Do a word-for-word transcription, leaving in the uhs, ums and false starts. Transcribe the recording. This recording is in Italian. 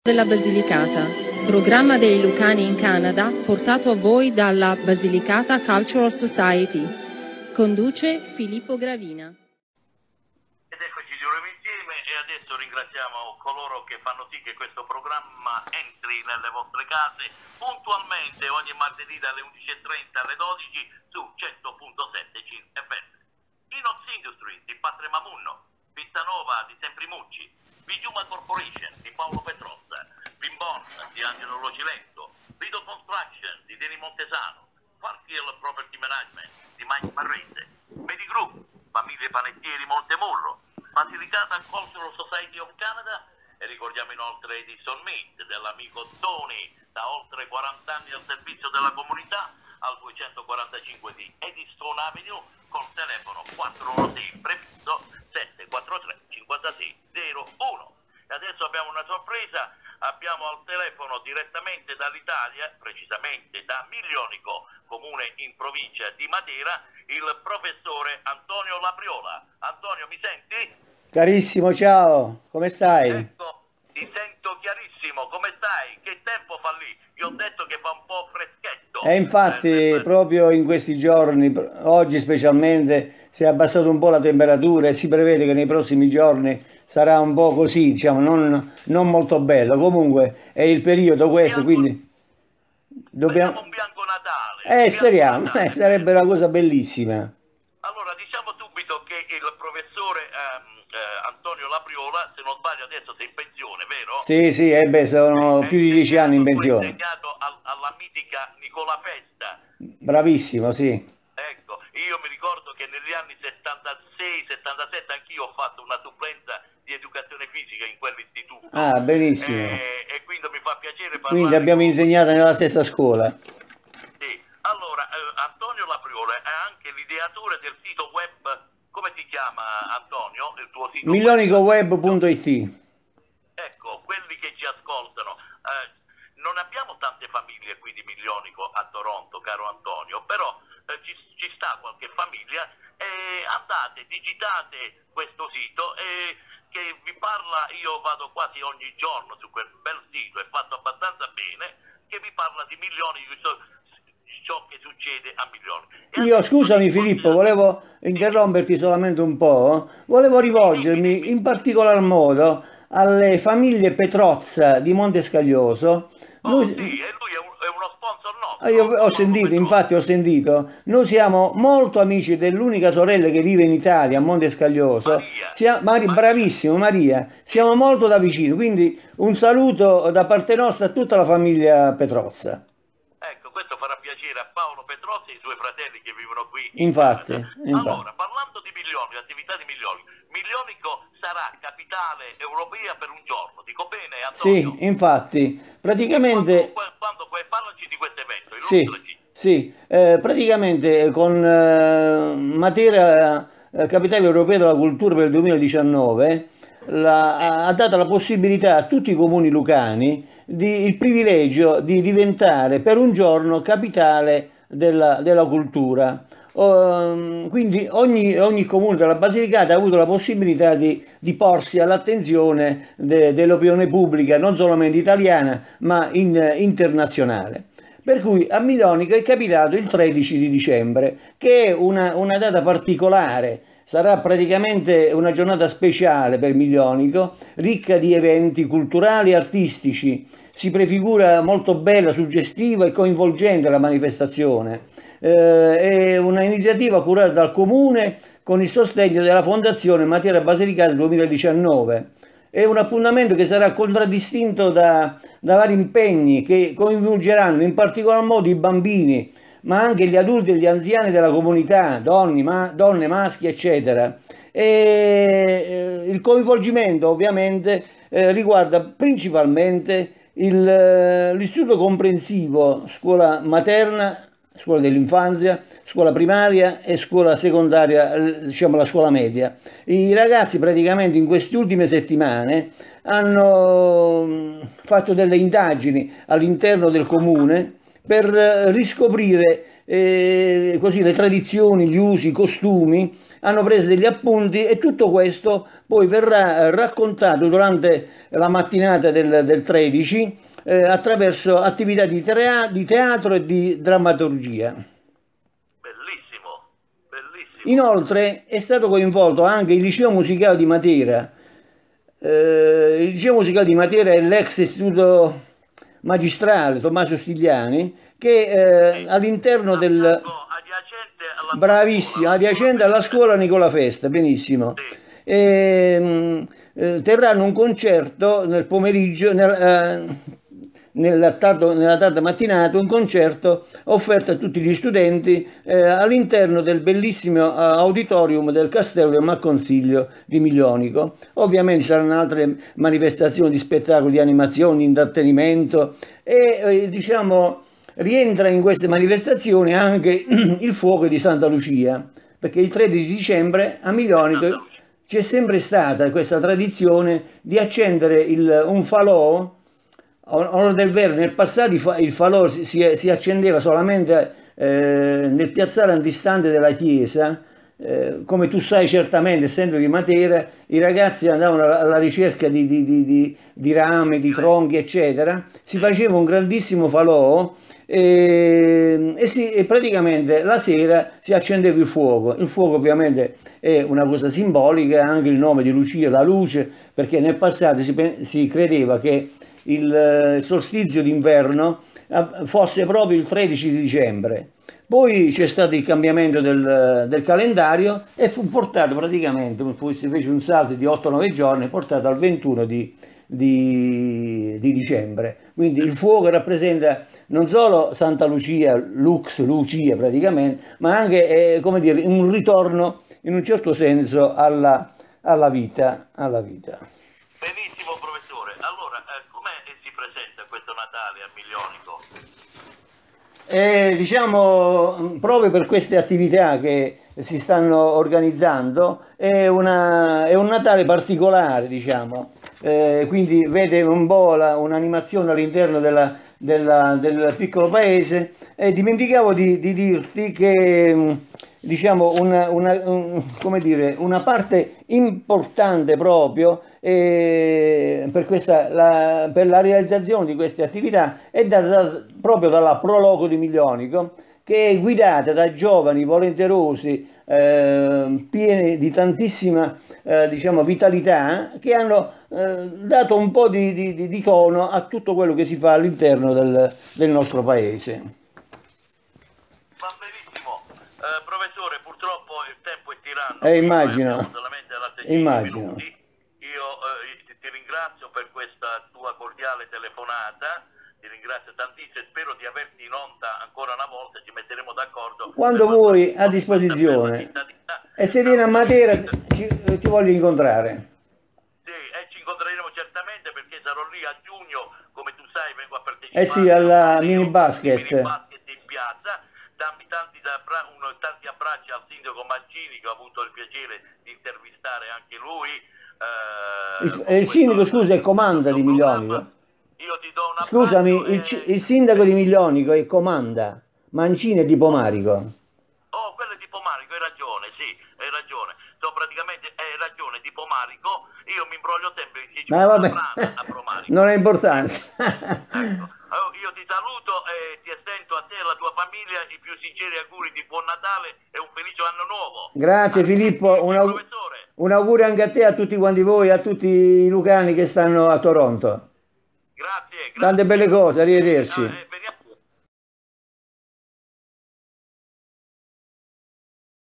della Basilicata, programma dei Lucani in Canada, portato a voi dalla Basilicata Cultural Society. Conduce Filippo Gravina. Ed eccoci di nuovo insieme e adesso ringraziamo coloro che fanno sì che questo programma entri nelle vostre case puntualmente ogni martedì dalle undici e trenta alle dodici su cento punto sette C F M. Inox Industries di Patre Mamunno, Pistanova di Semprimucci, Bijuma Corporation di Paolo Petrozza, Bimbon di Angelo Locilento, Lido Construction di Deni Montesano, Farfield Property Management di Mike Marrese, Medigroup, Famiglie Panettieri Montemurro, Basilicata Cultural Society of Canada e ricordiamo inoltre Edison Meat dell'amico Tony, da oltre quaranta anni al servizio della comunità, al duecentoquarantacinque di Edison Avenue col telefono quattro uno sei prefisso sette quattro tre cinque sei zero uno. E adesso abbiamo una sorpresa, abbiamo al telefono direttamente dall'Italia, precisamente da Miglionico, comune in provincia di Matera, il professore Antonio Labriola. Antonio, mi senti? Carissimo, ciao, come stai? Ecco, ti sento chiarissimo, come stai? Che tempo fa lì? Io ho detto che fa un po' freschetto. E infatti eh, proprio in questi giorni, oggi specialmente, si è abbassata un po' la temperatura e si prevede che nei prossimi giorni sarà un po' così, diciamo, non, non molto bello. Comunque è il periodo questo, bianco, quindi dobbiamo... un bianco Natale. Eh, bianco speriamo, Natale. eh, sarebbe una cosa bellissima. Allora, diciamo subito che il professore ehm, eh, Antonio Labriola, se non sbaglio adesso sei in pensione, vero? Sì, sì, eh beh, sono È più di dieci anni in insegnato- fu pensione. insegnato al- alla mitica Nicola Festa. Bravissimo, sì. Ecco, io mi ricordo che negli anni settantasei settantasette anch'io ho fatto una supplenza di educazione fisica in quell'istituto. Ah, benissimo. E, e quindi mi fa piacere parlare. Quindi abbiamo con- insegnato nella stessa scuola. Sì. Allora, eh, Antonio Labriola è anche l'ideatore del sito web, come si chiama Antonio? Il tuo sito web? Milionicoweb punto it. Ecco, quelli che ci ascoltano, eh, non abbiamo tante famiglie qui di Miglionico a Toronto, caro Antonio, però eh, ci, ci sta qualche famiglia, e andate, digitate questo sito e che vi parla, io vado quasi ogni giorno su quel bel sito, è fatto abbastanza bene, che vi parla di Miglionico, ciò che succede a Miglionico. E Io, adesso scusami vi Filippo, consiglio- volevo interromperti solamente un po'. Volevo rivolgermi in particolar modo alle famiglie Petrozza di Montescaglioso. Oh, Noi- sì, e lui è, un- è uno sponsor nostro. Ah, io ho Paolo sentito, Petrozzi. infatti ho sentito, noi siamo molto amici dell'unica sorella che vive in Italia, a Montescaglioso. Maria. Sia- Mari- Maria. Bravissimo, Maria. Siamo molto da vicino, quindi un saluto da parte nostra a tutta la famiglia Petrozza. Ecco, questo farà piacere a Paolo Petrozzi e ai suoi fratelli che vivono qui. Infatti, Canada. infatti. Allora, parlando di Miglionico, attività di Miglionico, Miglionico sarà capitale europea per un giorno, dico bene Sì, Antonio? infatti, praticamente... Quando, quando, quando- parlaci di questo evento, Sì, illustraci. sì, eh, praticamente con eh, Matera, eh, Capitale Europea della Cultura per il duemiladiciannove, la- ha ha dato la possibilità a tutti i comuni lucani di, il privilegio di diventare per un giorno capitale della, della cultura. Um, quindi ogni, ogni comune della Basilicata ha avuto la possibilità di, di porsi all'attenzione de- dell'opinione pubblica, non solamente italiana, ma in- internazionale. Per cui a Miglionico è capitato il tredici di dicembre, che è una, una data particolare. Sarà praticamente una giornata speciale per Miglionico, ricca di eventi culturali e artistici. Si prefigura molto bella, suggestiva e coinvolgente la manifestazione. Eh, è un'iniziativa curata dal Comune con il sostegno della Fondazione Matera Basilicata duemiladiciannove. È un appuntamento che sarà contraddistinto da, da vari impegni che coinvolgeranno in particolar modo i bambini, ma anche gli adulti e gli anziani della comunità, donne, ma, donne maschi, eccetera. E eh, il coinvolgimento ovviamente eh, riguarda principalmente il, eh, l'istituto comprensivo, scuola materna, scuola dell'infanzia, scuola primaria e scuola secondaria, eh, diciamo la scuola media. I ragazzi praticamente in queste ultime settimane hanno mm, fatto delle indagini all'interno del comune per riscoprire eh, così le tradizioni, gli usi, i costumi, hanno preso degli appunti e tutto questo poi verrà raccontato durante la mattinata del, del tredici eh, attraverso attività di, teatro, di teatro e di drammaturgia. Bellissimo, bellissimo. Inoltre è stato coinvolto anche il Liceo Musicale di Matera. Eh, il Liceo Musicale di Matera è l'ex istituto magistrale Tommaso Stigliani, che eh, all'interno del... Bravissimo, adiacente alla scuola Nicola Festa, benissimo. E, eh, terranno un concerto nel pomeriggio, nel, eh, nella, tardo, nella tarda mattinata, un concerto offerto a tutti gli studenti eh, all'interno del bellissimo uh, auditorium del Castello del Malconsiglio di Miglionico. Ovviamente ci saranno altre manifestazioni di spettacoli, di animazioni, di intrattenimento e eh, diciamo rientra in queste manifestazioni anche il fuoco di Santa Lucia, perché il tredici dicembre a Miglionico c'è sempre stata questa tradizione di accendere il, un falò. Onore del vero, nel passato il falò si, si accendeva solamente eh, nel piazzale antistante della chiesa. Eh, come tu sai certamente, essendo di Matera, i ragazzi andavano alla ricerca di, di, di, di, di rame, di tronchi, eccetera. Si faceva un grandissimo falò e, e, si, e praticamente la sera si accendeva il fuoco. Il fuoco ovviamente è una cosa simbolica, anche il nome di Lucia, la luce, perché nel passato si, si credeva che il solstizio d'inverno fosse proprio il tredici di dicembre. Poi c'è stato il cambiamento del, del calendario e fu portato praticamente, si fece un salto di otto nove giorni, portato al ventuno di, di, di dicembre. Quindi il fuoco rappresenta non solo Santa Lucia, Lux, Lucia praticamente, ma anche eh, come dire, un ritorno in un certo senso alla, alla vita. Alla vita. Benissimo professore, allora eh, come si presenta questo Natale a Miglionico? Eh, diciamo, proprio per queste attività che si stanno organizzando, è, una, è un Natale particolare, diciamo. Eh, quindi vede un po' un'animazione all'interno della, della, del piccolo paese. E dimenticavo di, di dirti che diciamo una, una, un, come dire, una parte importante proprio eh, per, questa, la, per la realizzazione di queste attività è data da, proprio dalla Pro Loco di Miglionico, che è guidata da giovani volenterosi eh, pieni di tantissima eh, diciamo, vitalità, che hanno eh, dato un po' di, di, di tono a tutto quello che si fa all'interno del, del nostro paese. Va benissimo, eh, professore, purtroppo il tempo è tiranno, eh, immagino, solamente alla immagino. Minuti. Io eh, ti, ti ringrazio per questa tua cordiale telefonata, ti ringrazio tantissimo e spero di averti in onda ancora una volta, ci metteremo d'accordo. Quando vuoi, a disposizione. E se vieni a Matera ci, ti voglio incontrare. Sì, e ci incontreremo certamente, perché sarò lì a giugno, come tu sai, vengo a partecipare. Eh sì, alla mini basket. Mini basket in piazza. Dammi tanti, tanti abbracci al sindaco Mancini, che ho avuto il piacere di intervistare anche lui. Eh, il, il sindaco, scusa, è comanda di Miglionico. Io ti do una Scusami, il, e... il sindaco di Miglionico è comanda. Mancini è di Pomarico. Oh, quello è di Pomarico, hai ragione, sì, hai ragione. So, praticamente hai ragione, di Pomarico. Io mi imbroglio sempre, che ci Ma vabbè, a Pomarico. non è importante. Ecco. Io ti saluto e ti estendo a te e alla tua famiglia i più sinceri auguri di buon Natale e un felice anno nuovo. Grazie Filippo, un, aug un augurio anche a te, a tutti quanti voi, a tutti i lucani che stanno a Toronto. Grazie. grazie. Tante belle cose, arrivederci. Ah, eh.